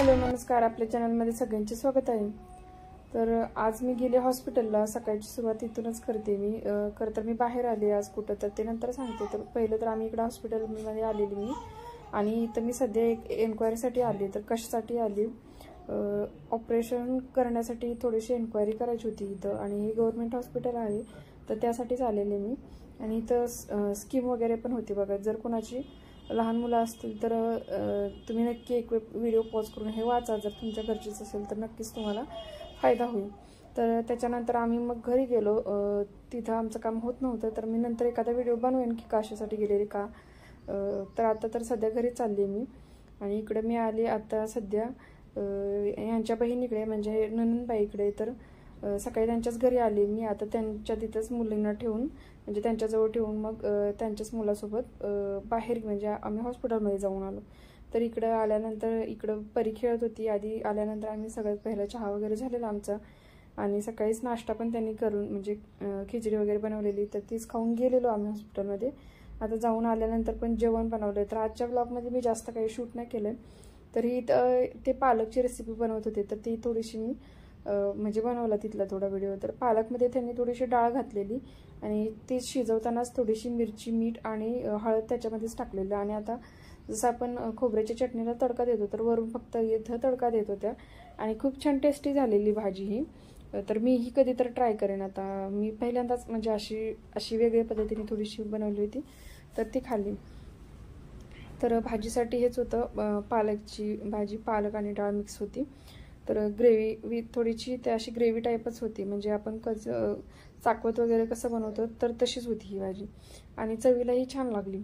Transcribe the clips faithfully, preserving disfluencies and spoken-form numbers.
Hello नमस्कार, आपल्या चॅनलमध्ये सगळ्यांचे स्वागत आहे। तर आज मी गेले हॉस्पिटलला, सकाळची सुरुवात इथूनच करते मी। खरं तर मी बाहेर आले आज कुठं तर ते नंतर सांगते। तर पहिलं तर आम्ही इकडे हॉस्पिटलमध्ये आलेली मी, आणि इथं मी सध्या एक एन्क्वायरीसाठी आली। तर कशासाठी आली, ऑपरेशन करण्यासाठी थोडीशी एन्क्वायरी करायची होती इथं, आणि हे गव्हर्नमेंट हॉस्पिटल आहे तर त्यासाठीच आलेले मी। आणि इथं स्कीम वगैरे पण होती बघा। जर कोणाची लहान मुलं असतील तर तुम्ही नक्की एक व्हिडिओ पॉज करून हे वाचा, जर तुमच्या गरजेचं असेल तर नक्कीच तुम्हाला फायदा होईल। तर त्याच्यानंतर आम्ही मग घरी गेलो। तिथं आमचं काम होत नव्हतं, तर मी नंतर एखादा व्हिडिओ बनवेन की कशासाठी गेलेले का। तर आता तर सध्या घरी चालले मी, आणि इकडे मी आले आता सध्या यांच्या बहिणीकडे, म्हणजे ननंदबाईकडे। तर सकाळी त्यांच्याच घरी आले मी, आता त्यांच्या तिथंच मुलींना ठेवून, म्हणजे त्यांच्याजवळ ठेवून मग त्यांच्याच मुलासोबत बाहेर, म्हणजे आम्ही हॉस्पिटलमध्ये जाऊन आलो। तर इकडं आल्यानंतर इकडं परी खेळत होती। आधी आल्यानंतर आम्ही सगळ्यात पहिला चहा वगैरे झालेला आमचा, आणि सकाळीच नाश्ता पण त्यांनी करून, म्हणजे खिचडी वगैरे बनवलेली, तर तीच खाऊन गेलेलो आम्ही हॉस्पिटलमध्ये। आता जाऊन आल्यानंतर पण जेवण बनवलं। तर आजच्या ब्लॉगमध्ये मी जास्त काही शूट नाही केलं, तरी ते पालकची रेसिपी बनवत होते, तर ती थोडीशी मी म्हणजे बनवला तिथला थोडा व्हिडिओ। तर पालकमध्ये त्यांनी थोडीशी डाळ घातलेली, आणि ती शिजवतानाच थोडीशी मिरची, मीठ आणि हळद त्याच्यामध्येच टाकलेलं। आणि आता जसं आपण खोबऱ्याच्या चटणीला तडका देतो, तर वरून फक्त इथं तडका देत होत्या, आणि खूप छान टेस्टी झालेली भाजी ही। तर मी ही कधी तर ट्राय करेन आता। मी पहिल्यांदाच म्हणजे अशी अशी वेगळ्या पद्धतीने थोडीशी बनवली होती, तर ती खाल्ली। तर भाजीसाठी हेच होतं, पालकची भाजी, पालक आणि डाळ मिक्स होती। तर ग्रेव्ही विथ थोडीशी त्या अशी ग्रेव्ही टाईपच होती, म्हणजे आपण कसं चाकवत वगैरे कसं बनवतो तर तशीच होती ही भाजी, आणि चवीलाही छान लागली।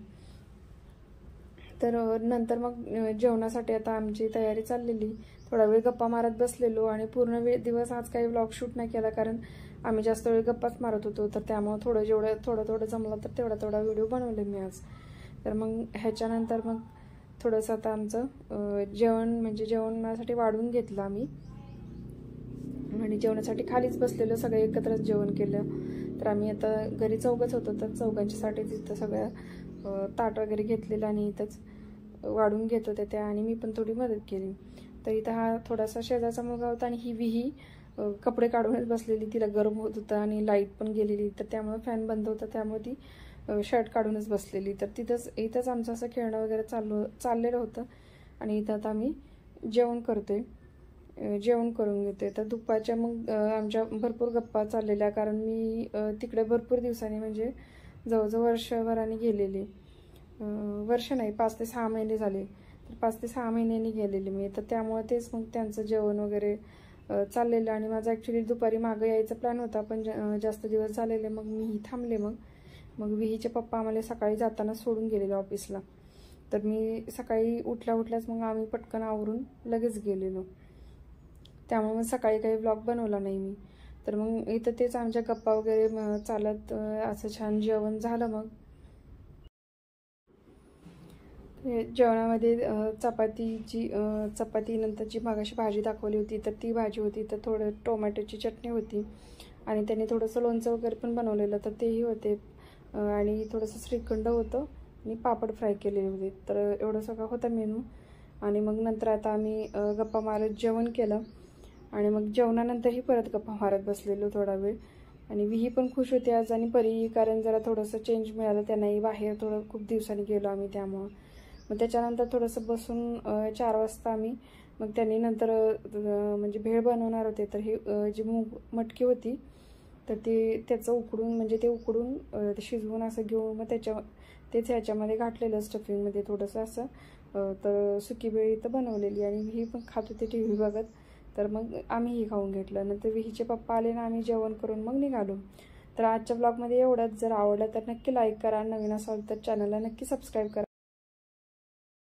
तर नंतर मग जेवणासाठी आता आमची तयारी चाललेली। थोडा वेळ गप्पा मारत बसलेलो, आणि पूर्ण वेळ दिवस आज काही व्लॉग शूट नाही केला, कारण आम्ही जास्त वेळ गप्पाच मारत होतो। तर त्यामुळे थोडं जेवढं थोडं थोडं जमलं तर तेवढा तेवढा व्हिडिओ बनवले मी आज। तर मग ह्याच्यानंतर मग थोडंसं आता आमचं जेवण, म्हणजे जेवणासाठी वाढून घेतलं आम्ही, आणि जेवणासाठी खालीच बसलेलो, सगळे एकत्रच जेवण केलं। तर आम्ही आता घरी चौघच होतो, तर चौघांच्यासाठी तिथं सगळ्या ताट वगैरे घेतलेलं, आणि इथंच वाढून घेत होत्या त्या, आणि मी पण थोडी मदत केली। तर इथं हा थोडासा शेजारचा मुलगा होता, आणि ही विही कपडे काढूनच बसलेली, तिला गरम होत होतं, आणि लाईट पण गेलेली, तर त्यामुळे फॅन बंद होता, त्यामुळे ती शर्ट काढूनच बसलेली। तर तिथंच इथंच आमचं असं खेळणं वगैरे चालू चाललेलं होतं, आणि इथं आता आम्ही जेवण करतोय, जेवण करून घेतोय। तर दुपारच्या मग आमच्या भरपूर गप्पा चाललेल्या, कारण मी तिकडे भरपूर दिवसांनी, म्हणजे जवळजवळ वर्षभराने गेलेले, वर्ष नाही पाच ते सहा महिने झाले, तर पाच ते सहा महिन्यांनी गेलेले मी। तर त्यामुळे तेच मग त्यांचं जेवण वगैरे चाललेलं, आणि माझा ॲक्च्युली दुपारी मागं यायचा प्लॅन होता, पण जास्त दिवस झालेले, मग मी थांबले। मग मग विहीचे पप्पा आम्हाला सकाळी जाताना सोडून गेलेले ऑफिसला, तर मी सकाळी उठल्या उठल्याच मग आम्ही पटकन आवरून लगेच गेलेलो, त्यामुळे मग सकाळी काही व्लॉग बनवला नाही मी। तर मग इथं तेच आमच्या गप्पा वगैरे चालत असं छान जेवण झालं। मग जेवणामध्ये चपातीची चपाती नंतरची मागाशी भाजी दाखवली होती, तर ती भाजी होती, तर थोडं टोमॅटोची चटणी होती, आणि त्याने थोडंसं लोणचं वगैरे पण बनवलेलं, तर तेही होते, आणि थोडंसं श्रीखंड होतं, आणि पापड फ्राय केलेले होते। तर एवढं सगळं होतं मेनू। आणि मग नंतर आता आम्ही गप्पा मारत जेवण केलं, आणि मग जेवणानंतरही परत गप्पा मारत बसलेलो थोडा वेळ। आणि विही पण खुश होती आज, आणि परी, कारण जरा थोडंसं चेंज मिळालं त्यांनाही, बाहेर थोडं खूप दिवसांनी गेलो आम्ही, त्यामुळं मग त्याच्यानंतर थोडंसं बसून चार वाजता आम्ही, मग त्यांनी नंतर म्हणजे भेळ बनवणार होते, तर ही जी मूग मटकी होती, तर ते त्याचं उकडून, म्हणजे ते उकडून शिजवून असं घेऊन, मग त्याच्या तेच ह्याच्यामध्ये घातलेलं स्टफिंगमध्ये थोडंसं असं, तर सुकी भेळ इथं बनवलेली, आणि विही पण खात होती टी व्ही बघत। तर मग आम्हीही खाऊन घेतलं। नंतर विहीचे पप्पा आले ना, आम्ही जेवण करून मग निघालो। तर आजच्या ब्लॉगमध्ये एवढंच। जर आवडलं तर नक्की लाईक करा, नवीन असाल तर चॅनलला नक्की सबस्क्राईब करा।